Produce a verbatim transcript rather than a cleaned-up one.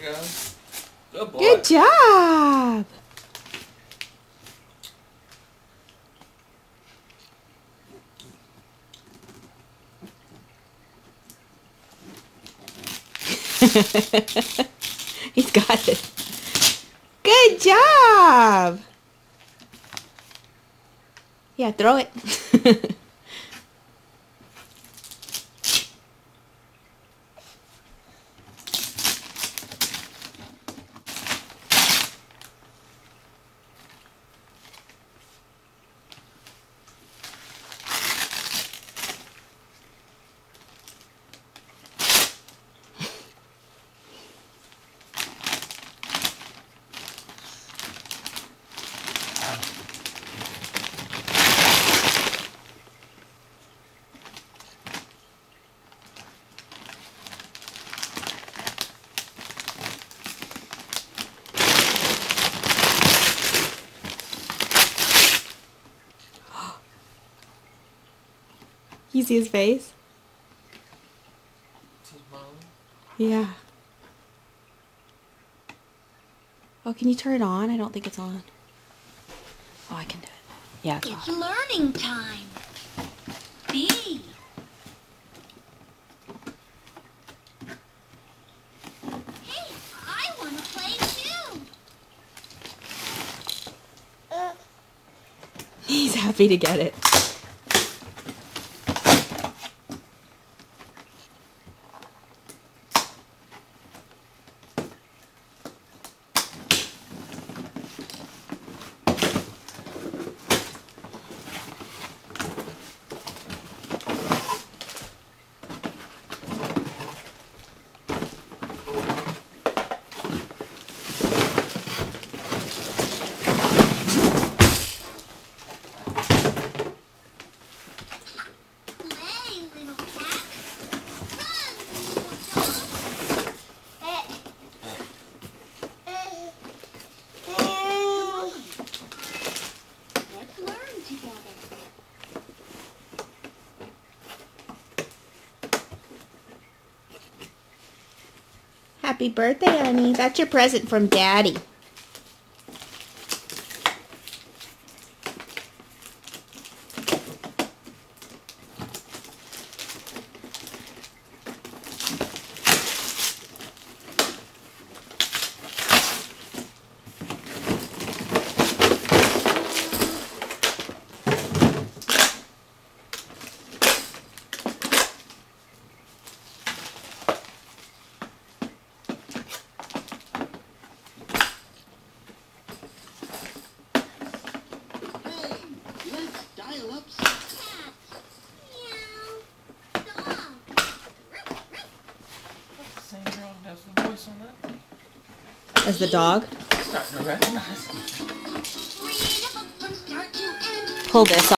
go. Good boy. Good job. He's got it. Good job. Yeah, throw it. You see his face? Yeah. Oh, can you turn it on? I don't think it's on. Oh, I can do it. Yeah, it's, it's on. learning time. B. Hey, I want to play too. Uh. He's happy to get it. Happy birthday, honey. That's your present from Daddy. As the dog? Starting to recognize. Pull this off.